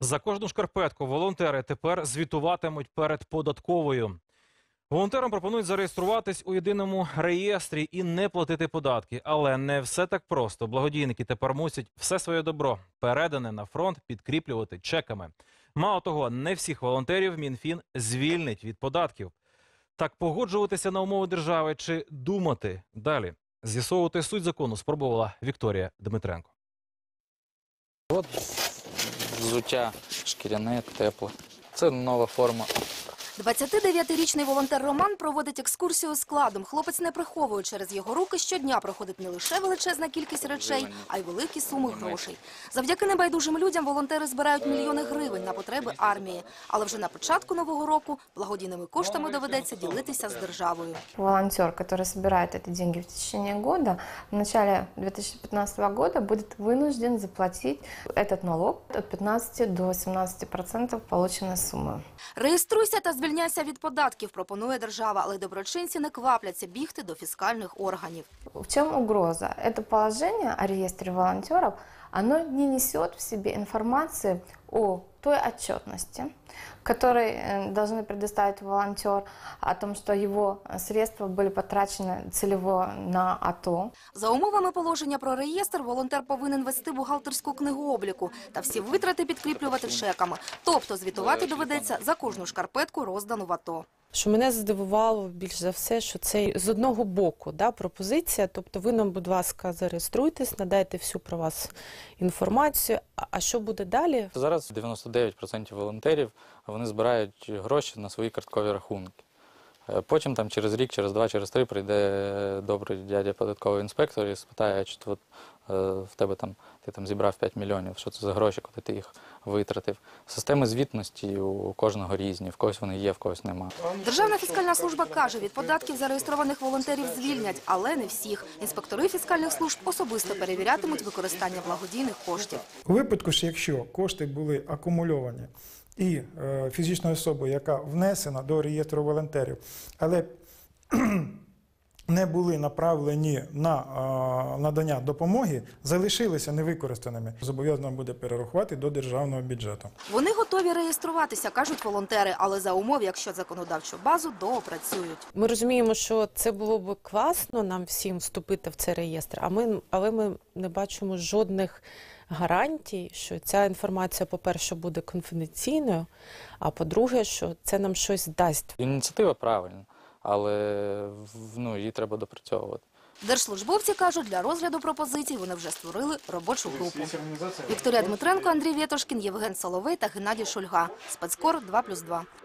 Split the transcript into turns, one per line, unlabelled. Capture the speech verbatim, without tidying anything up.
За кожну шкарпетку волонтери тепер звітуватимуть перед податковою. Волонтерам пропонують зареєструватись у єдиному реєстрі і не платити податки. Але не все так просто. Благодійники тепер мусять все своє добро, передане на фронт, підкріплювати чеками. Мало того, не всіх волонтерів Мінфін звільнить від податків. Так погоджуватися на умови держави чи думати далі? З'ясовувати суть закону спробувала Вікторія Дмитренко.
От взуття шкіряне, тепле. Це нова форма.
двадцятидев'ятирічний волонтер Роман проводить екскурсію складом. Хлопець не приховує, через його руки щодня проходить не лише величезна кількість речей, а й великі суми грошей. Завдяки небайдужим людям волонтери збирають мільйони гривень на потреби армії. Але вже на початку нового року благодійними коштами доведеться ділитися з державою.
Волонтер, который собирает эти деньги в течение года, в начале две тысячи пятнадцатого года будет вынужден заплатить этот налог от пятнадцати до семнадцати процентов полученной суммы.
Реєструйся та звільняйся від податків, пропонує держава, але доброчинці не квапляться бігти до фіскальних органів.
В чем угроза? Это положение о реестре волонтеров, оно не несет в себе информации о той отчетности, который должны предоставить волонтер, о том, что его средства были потрачены целево на АТО.
За умовами положення про реєстр, волонтер повинен вести бухгалтерську книгу обліку та всі витрати підкріплювати чеками. Тобто звітувати доведеться за кожну шкарпетку, роздану в АТО.
Що мене здивувало більш за все, що це з одного боку да, пропозиція, тобто ви нам, будь ласка, зареєструйтесь, надайте всю про вас інформацію, а що буде далі?
Зараз дев'яносто дев'ять відсотків волонтерів вони збирають гроші на свої карткові рахунки. Потім там через рік, через два, через три прийде добрий дядя податковий інспектор і спитає, чи от, е, в тебе там ти там зібрав п'ять мільйонів, що це за гроші, куди ти їх витратив. Системи звітності у кожного різні, в когось вони є, в когось нема.
Державна фіскальна служба каже, від податків зареєстрованих волонтерів звільнять, але не всіх. Інспектори фіскальних служб особисто перевірятимуть використання благодійних коштів.
У випадку ж, якщо кошти були акумульовані і е, фізичною особою, яка внесена до реєстру волонтерів, але не були направлені на е, надання допомоги, залишилися невикористаними, зобов'язано буде перерахувати до державного бюджету.
Вони готові реєструватися, кажуть волонтери, але за умов, якщо законодавчу базу доопрацюють.
Ми розуміємо, що це було б класно нам всім вступити в цей реєстр, а ми, але ми не бачимо жодних гарантій, що ця інформація, по-перше, буде конфіденційною, а по-друге, що це нам щось дасть.
Ініціатива правильна, але ну, її треба допрацьовувати.
Держслужбовці кажуть, для розгляду пропозицій вони вже створили робочу групу. Вікторія Дмитренко, Андрій Вєтошкін, Євген Соловей та Геннадій Шульга. Спецкор два плюс два.